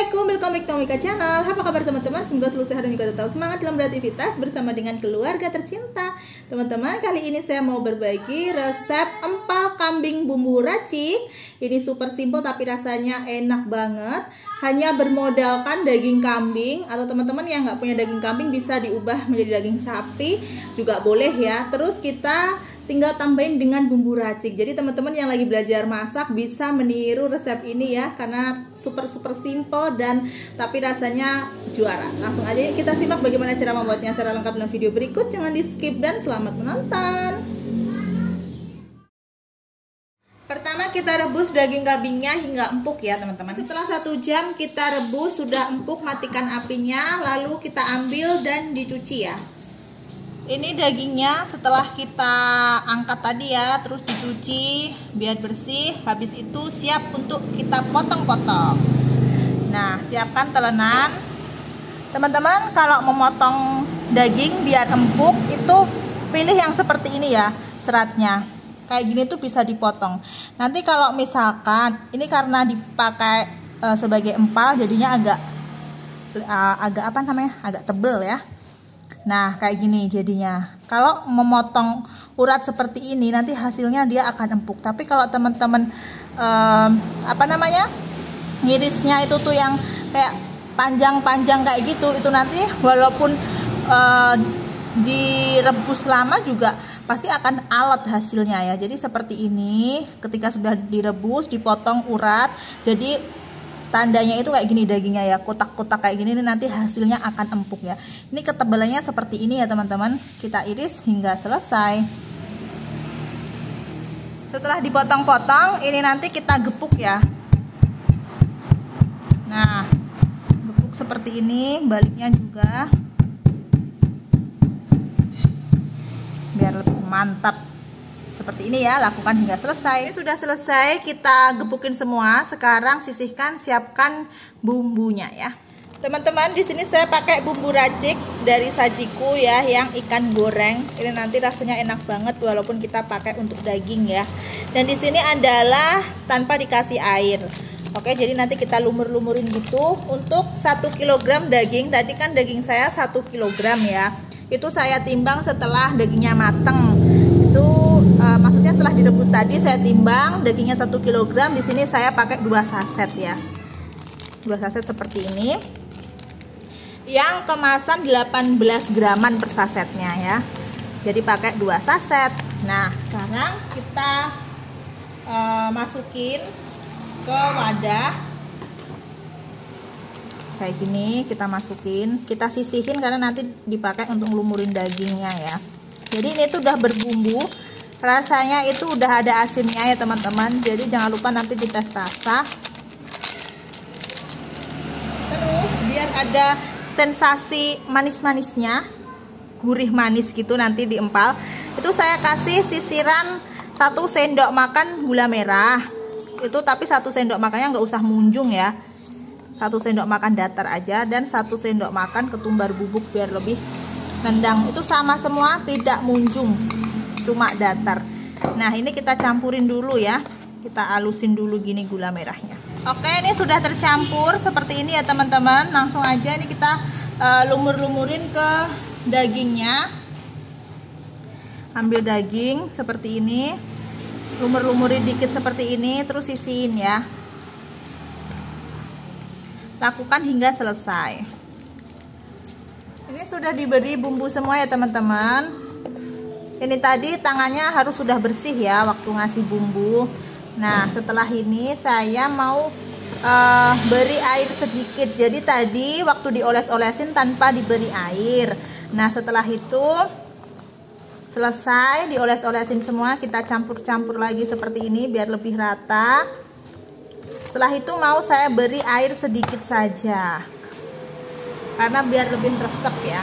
Assalamualaikum, welcome back to Mika Channel. Apa kabar teman-teman? Semoga selalu sehat dan juga tetap semangat dalam beraktivitas bersama dengan keluarga tercinta. Teman-teman, kali ini saya mau berbagi resep empal kambing bumbu racik. Ini super simple tapi rasanya enak banget. Hanya bermodalkan daging kambing, atau teman-teman yang nggak punya daging kambing bisa diubah menjadi daging sapi juga boleh ya. Terus kita tinggal tambahin dengan bumbu racik. Jadi teman-teman yang lagi belajar masak bisa meniru resep ini ya, karena super simple dan tapi rasanya juara. Langsung aja kita simak bagaimana cara membuatnya secara lengkap dalam video berikut. Jangan di skip dan selamat menonton. Pertama kita rebus daging kambingnya hingga empuk ya teman-teman. Setelah 1 jam kita rebus sudah empuk, matikan apinya, lalu kita ambil dan dicuci ya. Ini dagingnya setelah kita angkat tadi ya, terus dicuci biar bersih. Habis itu siap untuk kita potong-potong. Nah, siapkan telenan. Teman-teman kalau memotong daging biar empuk itu pilih yang seperti ini ya, seratnya. Kayak gini tuh bisa dipotong. Nanti kalau misalkan ini karena dipakai sebagai empal jadinya agak apa namanya? Agak tebel ya. Nah kayak gini jadinya. Kalau memotong urat seperti ini nanti hasilnya dia akan empuk. Tapi kalau teman-teman apa namanya, ngirisnya itu tuh yang kayak panjang-panjang kayak gitu, itu nanti walaupun direbus lama juga pasti akan alot hasilnya ya. Jadi seperti ini, ketika sudah direbus dipotong urat, jadi tandanya itu kayak gini dagingnya ya, kotak-kotak kayak gini, nanti hasilnya akan empuk ya. Ini ketebalannya seperti ini ya teman-teman. Kita iris hingga selesai. Setelah dipotong-potong, ini nanti kita gepuk ya. Nah, gepuk seperti ini, baliknya juga biar lebih mantap. Seperti ini ya, lakukan hingga selesai. Ini sudah selesai, kita gepukin semua. Sekarang sisihkan, siapkan bumbunya ya. Teman-teman, di sini saya pakai bumbu racik dari Sajiku ya, yang ikan goreng. Ini nanti rasanya enak banget walaupun kita pakai untuk daging ya. Dan di sini adalah tanpa dikasih air. Oke, jadi nanti kita lumur-lumurin gitu. Untuk 1 kg daging, tadi kan daging saya 1 kg ya. Itu saya timbang setelah dagingnya mateng. Itu maksudnya setelah direbus tadi saya timbang dagingnya 1 kg. Di sini saya pakai 2 saset ya, 2 saset seperti ini, yang kemasan 18 graman per sasetnya ya. Jadi pakai 2 saset. Nah sekarang kita masukin ke wadah kayak gini. Kita masukin, kita sisihin karena nanti dipakai untuk lumurin dagingnya ya. Jadi ini tuh udah berbumbu, rasanya itu udah ada asinnya ya teman-teman. Jadi jangan lupa nanti dites rasa. Terus biar ada sensasi manis-manisnya, gurih manis gitu nanti diempal, itu saya kasih sisiran 1 sendok makan gula merah. Itu tapi 1 sendok makannya nggak usah munjung ya, 1 sendok makan datar aja, dan 1 sendok makan ketumbar bubuk biar lebih nendang. Itu sama semua, tidak munjung, cuma datar. Nah ini kita campurin dulu ya, kita alusin dulu gini gula merahnya. Oke, ini sudah tercampur seperti ini ya teman-teman. Langsung aja ini kita lumur-lumurin ke dagingnya. Ambil daging seperti ini, lumur-lumurin dikit seperti ini, terus sisihin ya. Lakukan hingga selesai. Ini sudah diberi bumbu semua ya teman-teman. Ini tadi tangannya harus sudah bersih ya waktu ngasih bumbu. Nah setelah ini saya mau beri air sedikit. Jadi tadi waktu dioles-olesin tanpa diberi air. Nah setelah itu selesai dioles-olesin semua, kita campur-campur lagi seperti ini biar lebih rata. Setelah itu mau saya beri air sedikit saja, karena biar lebih meresap ya.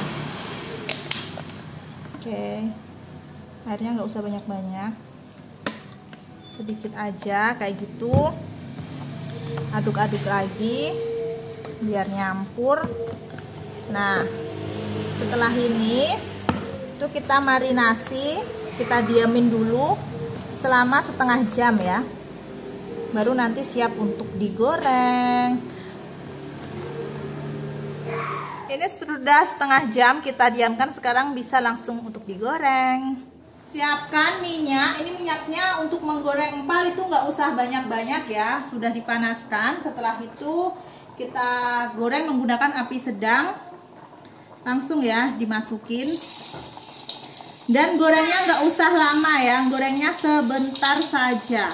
Oke, airnya nggak usah banyak-banyak, sedikit aja kayak gitu. Aduk-aduk lagi biar nyampur. Nah setelah ini itu kita marinasi, kita diamin dulu selama setengah jam ya, baru nanti siap untuk digoreng. ini sudah setengah jam kita diamkan. Sekarang bisa langsung untuk digoreng. Siapkan minyak. Ini minyaknya untuk menggoreng empal itu nggak usah banyak-banyak ya. Sudah dipanaskan. Setelah itu kita goreng menggunakan api sedang. Langsung ya dimasukin. Dan gorengnya nggak usah lama ya. Gorengnya sebentar saja.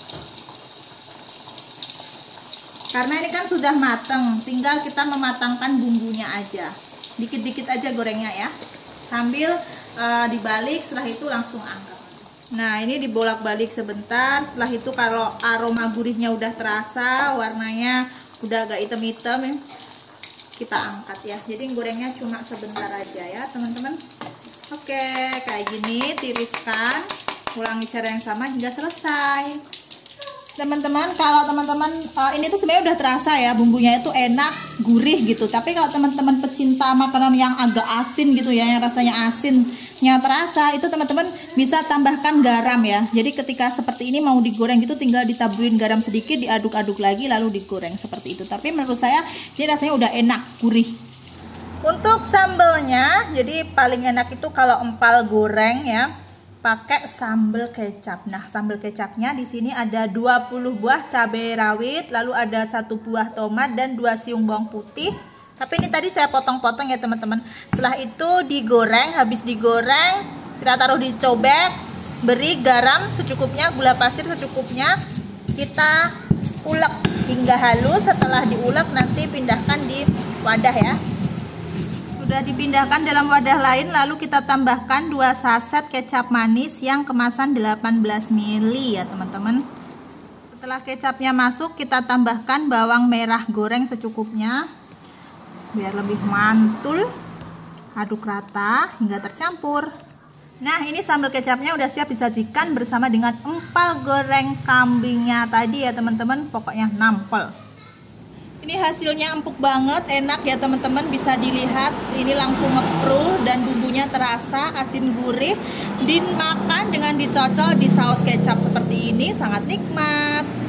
Karena ini kan sudah mateng, tinggal kita mematangkan bumbunya aja. Dikit-dikit aja gorengnya ya. Sambil dibalik, setelah itu langsung angkat. Nah, ini dibolak-balik sebentar. Setelah itu kalau aroma gurihnya udah terasa, warnanya udah agak hitam-hitam, kita angkat ya. Jadi gorengnya cuma sebentar aja ya, teman-teman. Oke, kayak gini, tiriskan. Ulangi cara yang sama hingga selesai. Teman-teman, kalau teman-teman ini tuh sebenarnya udah terasa ya, bumbunya itu enak, gurih gitu. Tapi kalau teman-teman pecinta makanan yang agak asin gitu ya, yang rasanya asinnya terasa, itu teman-teman bisa tambahkan garam ya. Jadi ketika seperti ini mau digoreng gitu, tinggal ditaburin garam sedikit, diaduk-aduk lagi lalu digoreng seperti itu. Tapi menurut saya ini rasanya udah enak, gurih. Untuk sambelnya, jadi paling enak itu kalau empal goreng ya, pakai sambal kecap. Nah, sambal kecapnya di sini ada 20 buah cabai rawit, lalu ada 1 buah tomat dan 2 siung bawang putih. Tapi ini tadi saya potong-potong ya, teman-teman. Setelah itu digoreng, habis digoreng kita taruh di cobek, beri garam secukupnya, gula pasir secukupnya. Kita ulek hingga halus. Setelah diulek nanti pindahkan di wadah ya. Sudah dipindahkan dalam wadah lain, lalu kita tambahkan 2 saset kecap manis yang kemasan 18 ml ya teman-teman. Setelah kecapnya masuk, kita tambahkan bawang merah goreng secukupnya biar lebih mantul. Aduk rata hingga tercampur. Nah, ini sambal kecapnya udah siap disajikan bersama dengan empal goreng kambingnya tadi ya teman-teman. Pokoknya nampol. Ini hasilnya empuk banget, enak ya teman-teman, bisa dilihat ini langsung ngepruh dan bumbunya terasa asin gurih. Dimakan dengan dicocol di saus kecap seperti ini sangat nikmat.